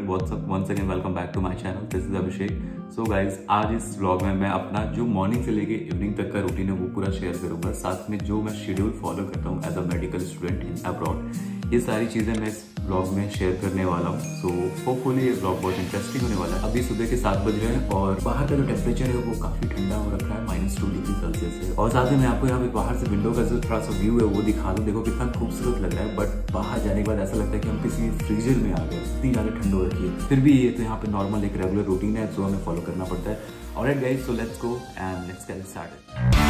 WhatsApp once again welcome back to my channel, this is Abhishek. So guys, आज इस vlog में मैं अपना जो मॉर्निंग से लेके इवनिंग तक का रूटीन है वो पूरा शेयर करूंगा। साथ में जो मैं शेड्यूल फॉलो करता हूँ as a medical student in abroad, ये सारी चीज़ें मैं इस व्लॉग में शेयर करने वाला हूँ। सो होपफुली ये व्लॉग बहुत इंटरेस्टिंग होने वाला है। अभी सुबह के 7 बज रहे हैं और बाहर का जो टेम्परेचर है वो काफ़ी ठंडा हो रखा है, -2 डिग्री सेल्सियस है। और साथ ही मैं आपको यहाँ पे बाहर से विंडो का जो थोड़ा सा व्यू है वो दिखा दूँ। देखो कितना खूबसूरत लग रहा है, बट बाहर जाने के बाद ऐसा लगता है कि हम किसी फ्रीजर में आ गए, इतनी ज़्यादा ठंड हो रखी है। फिर भी ये तो यहाँ पे नॉर्मल एक रेगुलर रूटीन है जो हमें फॉलो करना पड़ता है। Alright guys, so let's go and let's get started.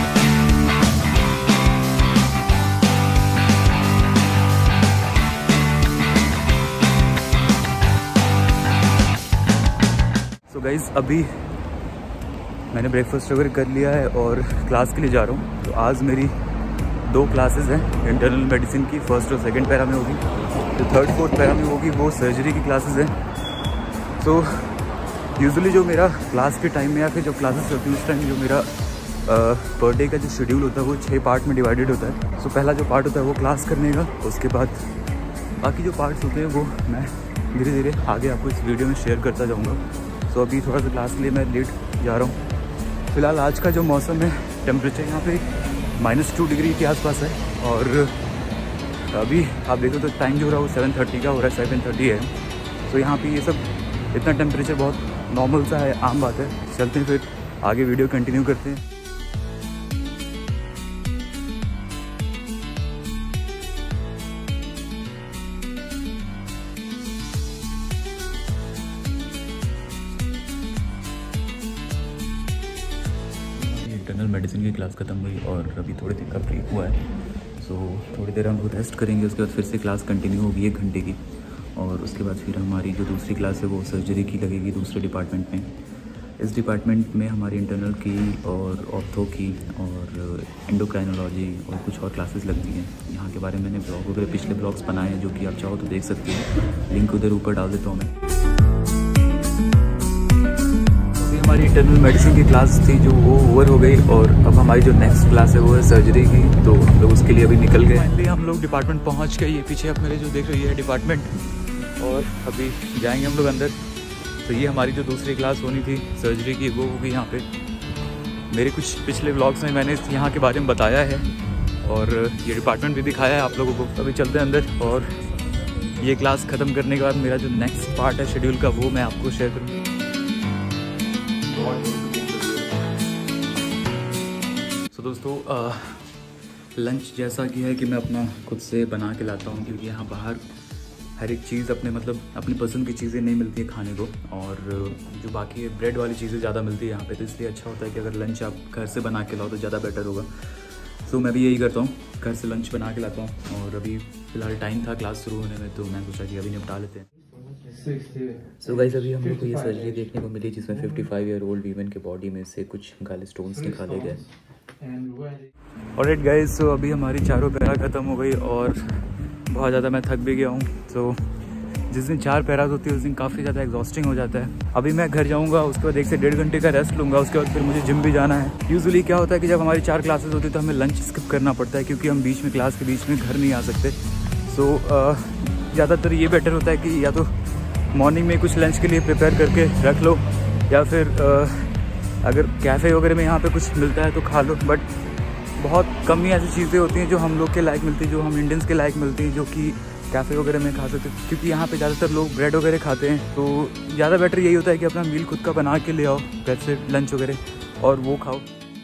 तो गाइज, अभी मैंने ब्रेकफास्ट वगैरह कर लिया है और क्लास के लिए जा रहा हूँ। तो आज मेरी 2 क्लासेस हैं इंटरनल मेडिसिन की, फर्स्ट और सेकंड पैरा में होगी। जो थर्ड फोर्थ पैरा में होगी वो सर्जरी की क्लासेस हैं। तो यूजुअली जो मेरा क्लास के टाइम में या फिर जब क्लासेस चलती है उस टाइम जो मेरा पर डे का जो शेड्यूल होता है वो 6 पार्ट में डिवाइडेड होता है। तो पहला जो पार्ट होता है वो क्लास करने का, उसके बाद बाकी जो पार्ट्स होते हैं वो मैं धीरे धीरे आगे आपको इस वीडियो में शेयर करता जाऊँगा। तो अभी थोड़ा सा क्लास के लिए मैं लेट जा रहा हूँ। फिलहाल आज का जो मौसम है, टेम्परेचर यहाँ पे -2 डिग्री के आसपास है। और अभी आप देखो तो टाइम जो हो रहा है वो 7:30 का हो रहा है, 7:30 है। तो यहाँ पे ये सब इतना टेम्परेचर बहुत नॉर्मल सा है, आम बात है। चलते हैं फिर आगे वीडियो कंटिन्यू करते हैं। इंटरनल मेडिसिन की क्लास ख़त्म हुई और अभी थोड़ी देर का ब्रेक हुआ है। सो थोड़ी देर हम रेस्ट करेंगे, उसके बाद फिर से क्लास कंटिन्यू होगी 1 घंटे की। और उसके बाद फिर हमारी जो दूसरी क्लास है वो सर्जरी की लगेगी दूसरे डिपार्टमेंट में। इस डिपार्टमेंट में हमारी इंटरनल की और ऑर्थो की और एंडोक्राइनोलॉजी और कुछ और क्लासेस लगती हैं। यहाँ के बारे में मैंने ब्लॉग वगैरह पिछले ब्लॉग्स बनाए हैं, जो कि आप चाहो तो देख सकते हैं। लिंक उधर ऊपर डाल देता हूँ मैं। हमारी इंटरनल मेडिसिन की क्लास थी जो वो ओवर हो गई और अब हमारी जो नेक्स्ट क्लास है वो है सर्जरी की। तो हम लोग उसके लिए अभी निकल गए। फाइनली हम लोग डिपार्टमेंट पहुंच गए। ये पीछे अब मेरे जो देख रही है डिपार्टमेंट, और अभी जाएंगे हम लोग अंदर। तो ये हमारी जो दूसरी क्लास होनी थी सर्जरी की वो होगी यहाँ पे। मेरे कुछ पिछले व्लॉग्स में मैंने यहाँ के बारे में बताया है और ये डिपार्टमेंट भी दिखाया है आप लोगों को। अभी चलते हैं अंदर और ये क्लास ख़त्म करने के बाद मेरा जो नेक्स्ट पार्ट है शेड्यूल का वो मैं आपको शेयर करूँगा। तो दोस्तों, लंच जैसा कि है कि मैं अपना खुद से बना के लाता हूँ, क्योंकि यहाँ बाहर हर एक चीज़ अपनी पसंद की चीज़ें नहीं मिलती है खाने को। और जो बाकी ब्रेड वाली चीज़ें ज़्यादा मिलती है यहाँ पे। तो इसलिए अच्छा होता है कि अगर लंच आप घर से बना के लाओ तो ज़्यादा बेटर होगा। सो मैं भी यही करता हूँ, घर से लंच बना के लाता हूँ। और अभी फ़िलहाल टाइम था क्लास शुरू होने में, तो मैं सोचा कि अभी निपटा लेते हैं। सो गाइस, अभी हम लोग को ये सर्जरी देखने को मिली जिसमें 55 ईयर ओल्ड वीमेन के बॉडी में से कुछ गाले स्टोन्स निकाले गए। ऑलराइट गाइस, सो अभी हमारी चारों पैरा ख़त्म हो गई और बहुत ज़्यादा मैं थक भी गया हूँ। सो जिस दिन 4 पैराज होती है उस दिन काफ़ी ज़्यादा एग्जॉस्टिंग हो जाता है। अभी मैं घर जाऊँगा, उसके बाद 1 से 1.5 घंटे का रेस्ट लूँगा। उसके बाद फिर मुझे जिम भी जाना है। यूजुअली क्या होता है कि जब हमारी 4 क्लासेस होती है तो हमें लंच स्किप करना पड़ता है, क्योंकि हम बीच में क्लास के बीच में घर नहीं आ सकते। सो ज़्यादातर ये बेटर होता है कि या तो मॉर्निंग में कुछ लंच के लिए प्रिपेयर करके रख लो, या फिर अगर कैफ़े वगैरह में यहाँ पे कुछ मिलता है तो खा लो। बट बहुत कम ही ऐसी चीज़ें होती हैं जो हम लोग के लायक मिलती हैं, जो हम इंडियंस के लायक मिलती हैं, जो कि कैफ़े वगैरह में खा सकते हैं। क्योंकि यहाँ पे ज़्यादातर लोग ब्रेड वगैरह खाते हैं। तो ज़्यादा बेटर यही होता है कि अपना मील खुद का बना के ले आओ घर से, लंच वगैरह, और वो खाओ।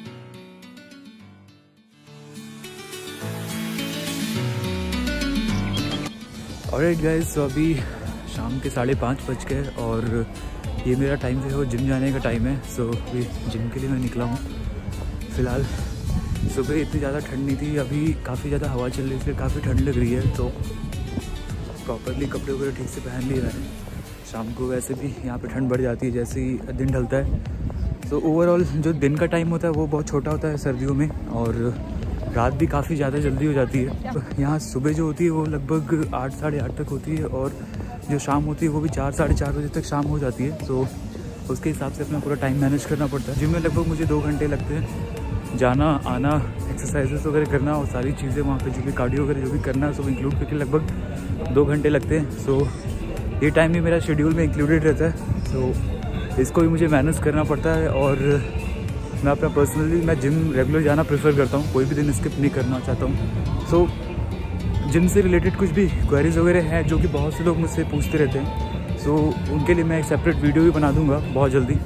ऑलराइट गाइस, तो अभी शाम के 5:30 बज गए और ये मेरा टाइम जो है वो जिम जाने का टाइम है। सो अभी जिम के लिए मैं निकला हूँ। फ़िलहाल सुबह इतनी ज़्यादा ठंड नहीं थी, अभी काफ़ी ज़्यादा हवा चल रही है, इसलिए काफ़ी ठंड लग रही है। तो प्रॉपरली कपड़े वगैरह ठीक से पहन लिए मैंने। शाम को वैसे भी यहाँ पे ठंड बढ़ जाती है जैसे ही दिन ढलता है। तो ओवरऑल जो दिन का टाइम होता है वो बहुत छोटा होता है सर्दियों में, और रात भी काफ़ी ज़्यादा जल्दी हो जाती है। तो यहाँ सुबह जो होती है वो लगभग 8 साढ़े 8 तक होती है, और जो शाम होती है वो भी 4 साढ़े 4 बजे तक शाम हो जाती है। तो उसके हिसाब से अपना पूरा टाइम मैनेज करना पड़ता है। जिम में लगभग मुझे 2 घंटे लगते हैं, जाना आना, एक्सरसाइजेस वगैरह करना और सारी चीज़ें वहाँ पे जो भी कार्डियो वगैरह जो भी करना है सब इंक्लूड करके लगभग 2 घंटे लगते हैं। सो ये टाइम भी मेरा शेड्यूल में इंक्लूडेड रहता है। सो इसको भी मुझे मैनेज करना पड़ता है और मैं अपना पर्सनली मैं जिम रेगुलर जाना प्रेफर करता हूँ, कोई भी दिन स्किप नहीं करना चाहता हूँ। सो जिम से रिलेटेड कुछ भी क्वेरीज वगैरह हैं जो कि बहुत से लोग मुझसे पूछते रहते हैं, सो उनके लिए मैं एक सेपरेट वीडियो भी बना दूँगा बहुत जल्दी।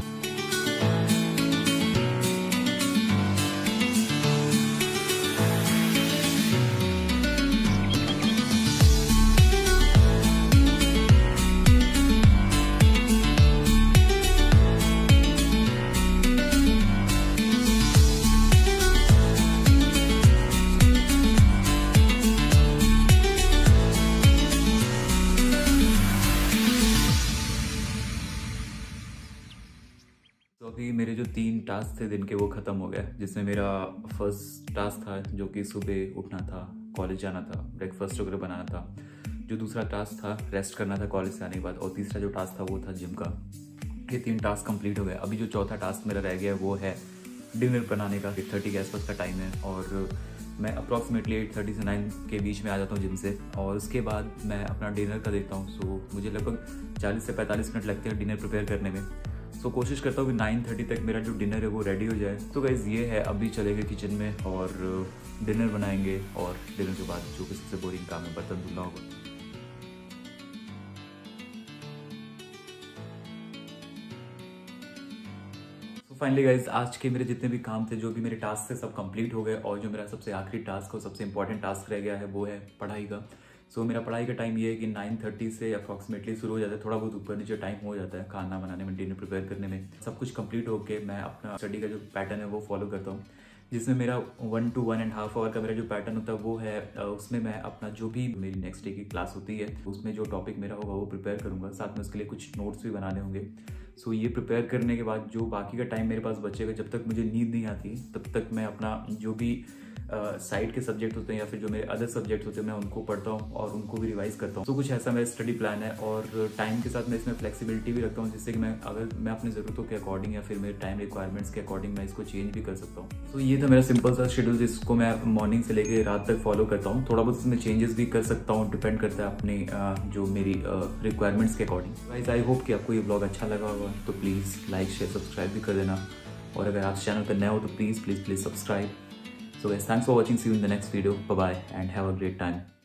तो अभी मेरे जो 3 टास्क थे दिन के वो ख़त्म हो गए, जिसमें मेरा फर्स्ट टास्क था जो कि सुबह उठना था, कॉलेज जाना था, ब्रेकफास्ट वगैरह बनाना था। जो दूसरा टास्क था रेस्ट करना था कॉलेज से आने के बाद, और तीसरा जो टास्क था वो था जिम का। ये 3 टास्क कंप्लीट हो गए। अभी जो चौथा टास्क मेरा रह गया है वो है डिनर बनाने का। 8:30 के आसपास का टाइम है और मैं अप्रॉक्सीमेटली 8:30 से 9 के बीच में आ जाता हूँ जिम से, और उसके बाद मैं अपना डिनर का देखता हूँ। सो मुझे लगभग 40 से 45 मिनट लगते हैं डिनर प्रिपेयर करने में। सो कोशिश करता हूँ कि 9:30 तक मेरा जो डिनर है वो रेडी हो जाए। तो गाइस ये है, अभी चलेंगे किचन में और डिनर बनाएंगे, और डिनर के बाद जो कि सबसे बोरिंग काम है बर्तन धुलना होगा। फाइनली गाइज आज के मेरे जितने भी काम थे, जो भी मेरे टास्क थे, सब कंप्लीट हो गए, और जो मेरा सबसे आखिरी टास्क और सबसे इंपॉर्टेंट टास्क रह गया है वो है पढ़ाई का। सो मेरा पढ़ाई का टाइम ये है कि 9:30 से अप्रॉक्सीमेटली शुरू हो जाता है। थोड़ा बहुत ऊपर नीचे टाइम हो जाता है खाना बनाने में, डिनर प्रिपेयर करने में। सब कुछ कंप्लीट होकर मैं अपना स्टडी का जो पैटर्न है वो फॉलो करता हूँ, जिसमें मेरा 1 to 1.5 आवर का मेरा जो पैटर्न होता है वो है, उसमें मैं अपना जो भी मेरी नेक्स्ट डे की क्लास होती है उसमें जो टॉपिक मेरा होगा वो प्रिपेयर करूँगा। साथ में उसके लिए कुछ नोट्स भी बनाने होंगे। सो ये प्रिपेयर करने के बाद जो बाकी का टाइम मेरे पास बचेगा, जब तक मुझे नींद नहीं आती तब तक मैं अपना जो भी साइड के सब्जेक्ट होते हैं या फिर जो मेरे अदर सब्जेक्ट होते हैं मैं उनको पढ़ता हूँ और उनको भी रिवाइज करता हूँ। तो कुछ ऐसा मेरा स्टडी प्लान है, और टाइम के साथ मैं इसमें फ्लेक्सिबिलिटी भी रखता हूँ, जिससे कि मैं अगर मैं अपनी ज़रूरतों के अकॉर्डिंग या फिर मेरे टाइम रिक्वायरमेंट्स के अकॉर्डिंग मैं इसको चेंज भी कर सकता हूँ। तो ये था मेरा सिंपल सा शेड्यूल, जिसको मैं मॉर्निंग से लेकर रात तक फॉलो करता हूँ। थोड़ा बहुत इसमें चेंजेस भी कर सकता हूँ, डिपेंड करता है अपने जो मेरी रिक्वायरमेंट्स के अकॉर्डिंग। गाइस आई होप कि आपको ये ब्लॉग अच्छा लगा होगा, तो प्लीज़ लाइक शेयर सब्सक्राइब भी कर देना, और अगर आप चैनल पर नए हो तो please subscribe. So guys, thanks for watching. See you in the next video. Bye bye and have a great time.